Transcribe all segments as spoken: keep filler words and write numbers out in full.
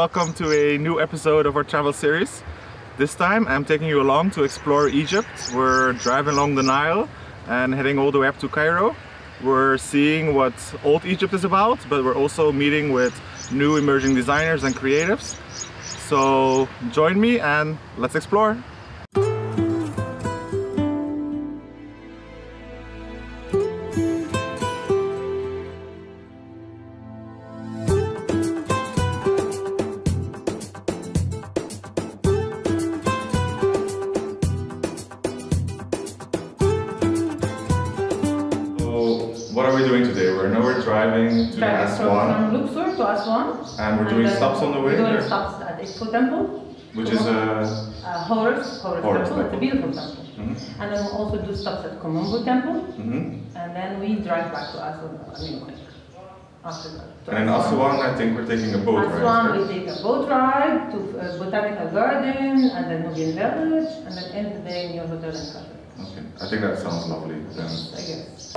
welcome to a new episode of our travel series. This time I'm taking you along to explore Egypt. We're driving along the Nile and heading all the way up to Cairo. We're seeing what old Egypt is about, but we're also meeting with new emerging designers and creatives. So join me and let's explore. What are we doing today? We're now we're driving to Aswan. From Luxor to Aswan. And we're doing and stops on the way? We're doing there? stops at Expo Temple. Which is a... Uh, Horus, Horus, Horus Temple. It's a beautiful temple. Mm-hmm. And then we'll also do stops at Komombo Temple. Mm-hmm. And then we drive back to Aswan. I mean, like, after that. And in Aswan, I think we're taking a boat Aswan, ride. Aswan, we take a boat ride to uh, Botanical Garden and then Nubian Village. And then end the day in your hotel in Qatar. Okay, I think that sounds lovely. Then. I guess.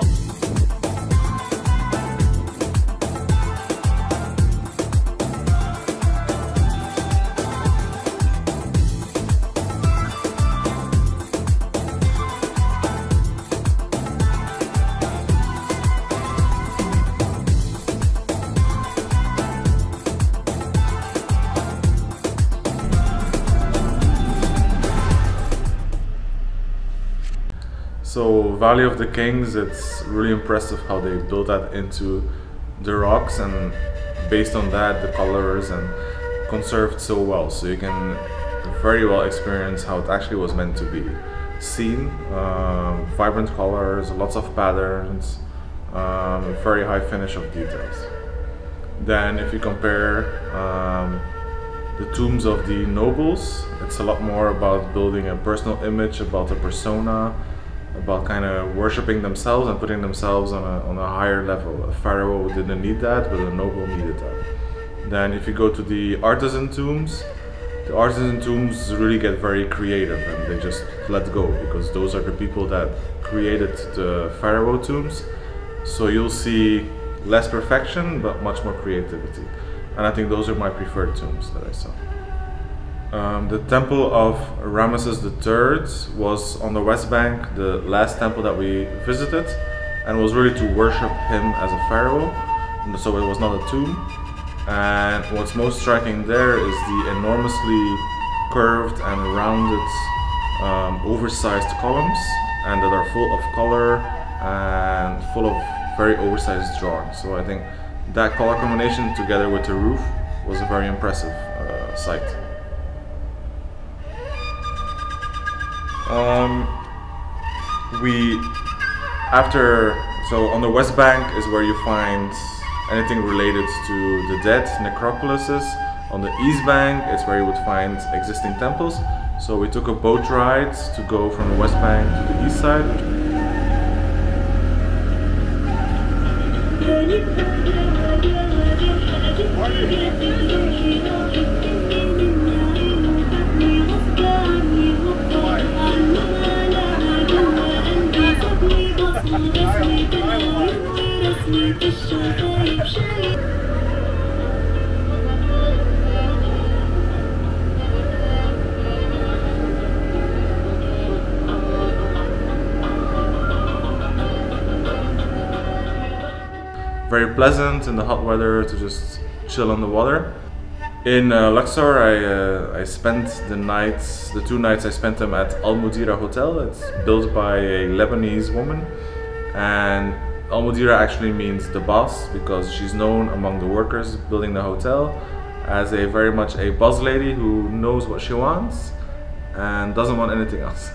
So Valley of the Kings, it's really impressive how they built that into the rocks, and based on that the colors and conserved so well, so you can very well experience how it actually was meant to be seen. Um, vibrant colors, lots of patterns, um, very high finish of details. Then if you compare um, the tombs of the nobles, it's a lot more about building a personal image, about a persona, about kind of worshipping themselves and putting themselves on a, on a higher level. A pharaoh didn't need that, but a noble needed that. Then if you go to the artisan tombs, the artisan tombs really get very creative and they just let go, because those are the people that created the pharaoh tombs. So you'll see less perfection, but much more creativity. And I think those are my preferred tombs that I saw. Um, the temple of Ramesses the third was on the West Bank, the last temple that we visited, and was really to worship him as a pharaoh, and so it was not a tomb. And what's most striking there is the enormously curved and rounded, um, oversized columns, and that are full of color and full of very oversized drawings. So I think that color combination together with the roof was a very impressive uh, sight. Um, we, after, so on the West Bank is where you find anything related to the dead, necropolises. On the East Bank is where you would find existing temples. So we took a boat ride to go from the West Bank to the east side. Very pleasant in the hot weather to just chill on the water. In uh, Luxor, I, uh, I spent the nights, the two nights I spent them at Al Mudira Hotel. It's built by a Lebanese woman, and Al Mudira actually means the boss, because she's known among the workers building the hotel as a very much a boss lady who knows what she wants and doesn't want anything else.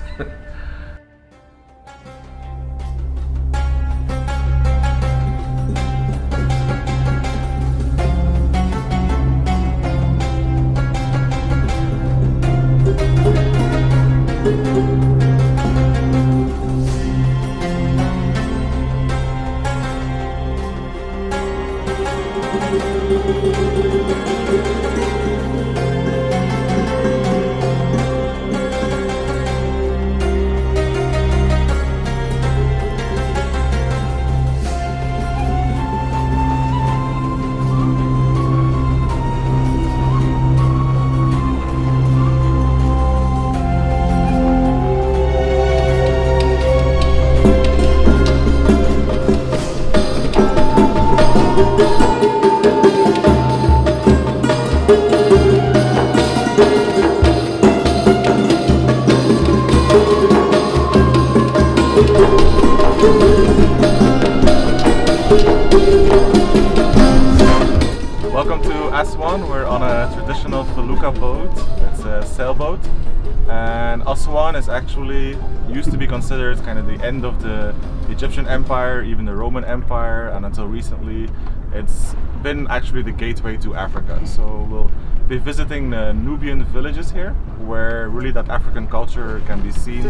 Welcome to Aswan. We're on a traditional felucca boat. It's a sailboat, and Aswan is actually used to be considered kind of the end of the Egyptian Empire, even the Roman Empire, and until recently it's been actually the gateway to Africa. So we'll be visiting the Nubian villages here, where really that African culture can be seen.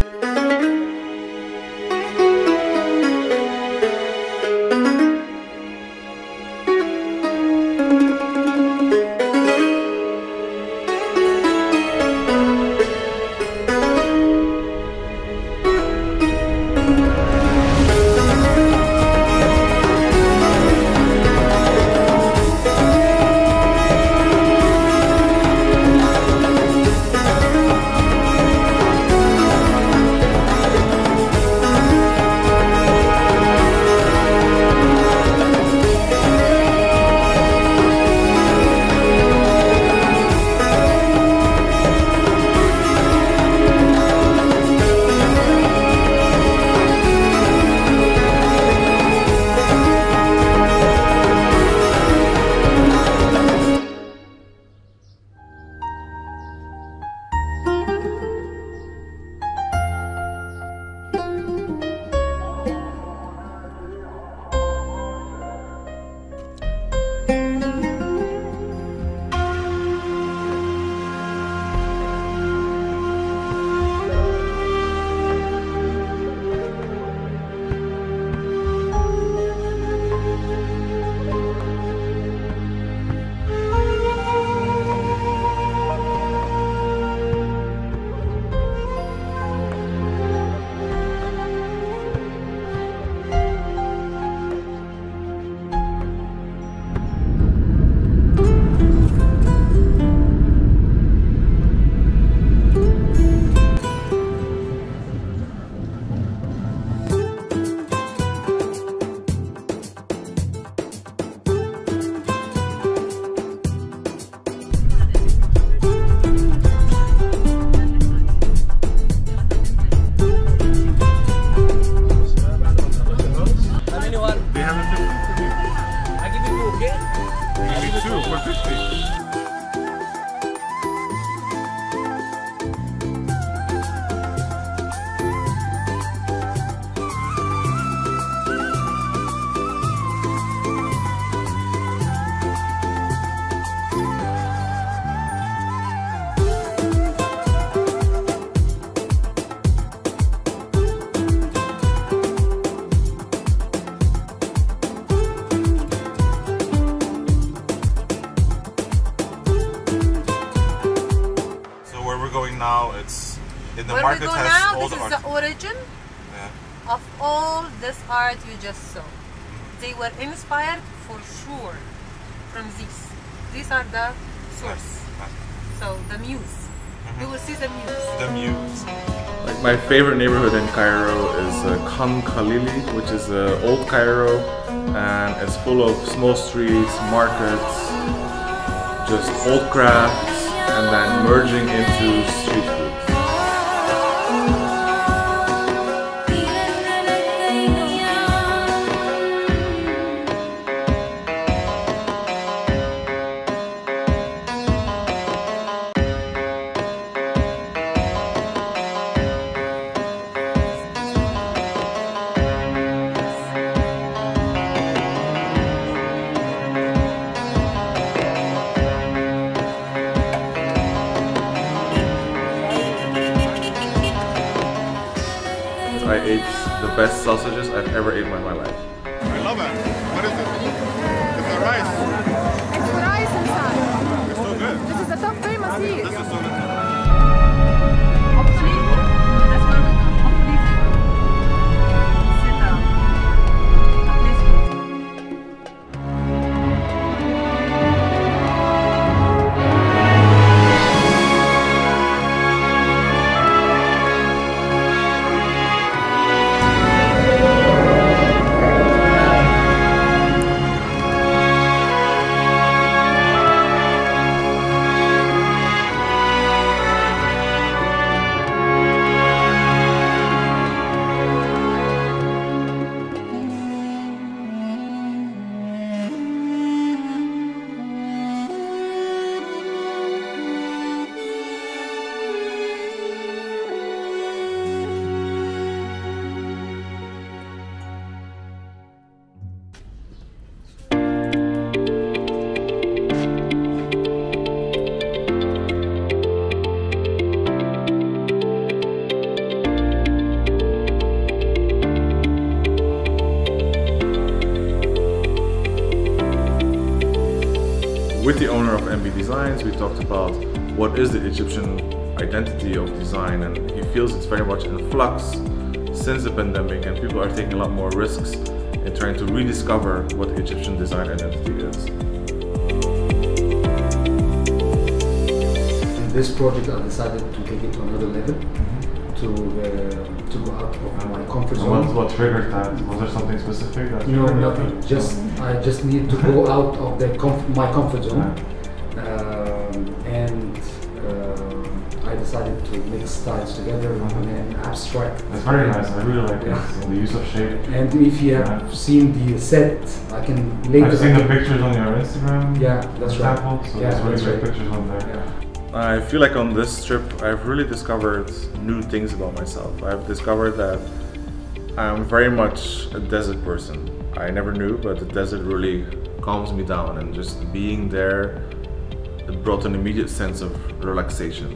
Now it's in the Where market we go has now, all this the is art. the origin Yeah. of all this art you just saw. They were inspired for sure from these. These are the source. So the muse. Mm-hmm. You will see the muse. The muse. Like my favorite neighborhood in Cairo is uh, Khan Khalili, which is uh, old Cairo, and it's full of small streets, markets, just old crafts, and then merging into street food. I ate the best sausages I've ever eaten in my life. I love it. What is it? It's the rice. It's rice inside. It's so good. This is the top famous here. This is so good. Hopefully, that's where we go. Hopefully, sit down. with the owner of M B Designs, we talked about what is the Egyptian identity of design, and he feels it's very much in flux since the pandemic, and people are taking a lot more risks in trying to rediscover what Egyptian design identity is. In this project, I decided to take it to another level, mm-hmm. to uh, to go out of my comfort zone. What, what triggered that? Was there something specific that No, triggered nothing. that? Just I just need to go out of the comf my comfort zone, yeah. um, and uh, I decided to mix styles together mm-hmm. in an abstract. That's very nice. I really like yeah. it. The use of shape. And if you have yeah. seen the set, I can later. I've seen the pictures on your Instagram. Yeah, that's example, right. So yeah, there's really great right. pictures on there. Yeah. I feel like on this trip I've really discovered new things about myself. I've discovered that I'm very much a desert person. I never knew, but the desert really calms me down, and just being there, it brought an immediate sense of relaxation.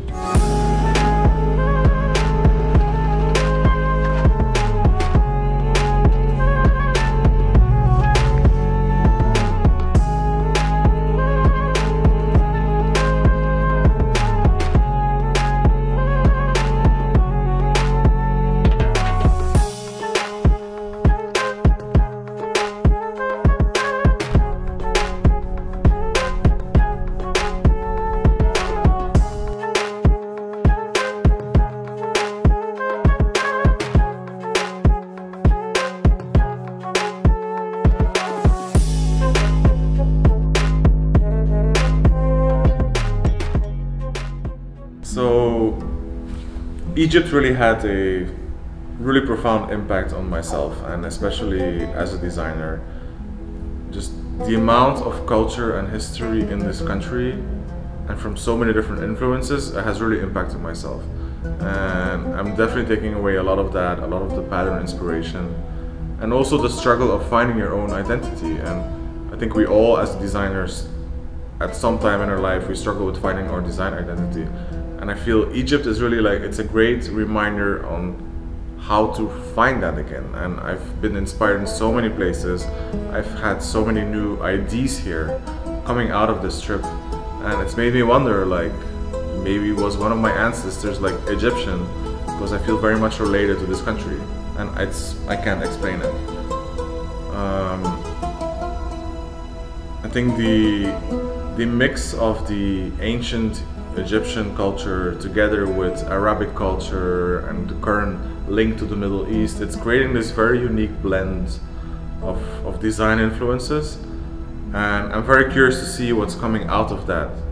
So Egypt really had a really profound impact on myself, and especially as a designer. Just the amount of culture and history in this country, and from so many different influences, has really impacted myself. And I'm definitely taking away a lot of that, a lot of the pattern inspiration, and also the struggle of finding your own identity. And I think we all, as designers, at some time in our life, we struggle with finding our design identity. And I feel Egypt is really like, it's a great reminder on how to find that again. And I've been inspired in so many places. I've had so many new ideas here coming out of this trip. And it's made me wonder, like, maybe was one of my ancestors like Egyptian, because I feel very much related to this country. And it's, I can't explain it. Um, I think the, the mix of the ancient Egyptian culture together with Arabic culture and the current link to the Middle East, it's creating this very unique blend of, of design influences, and I'm very curious to see what's coming out of that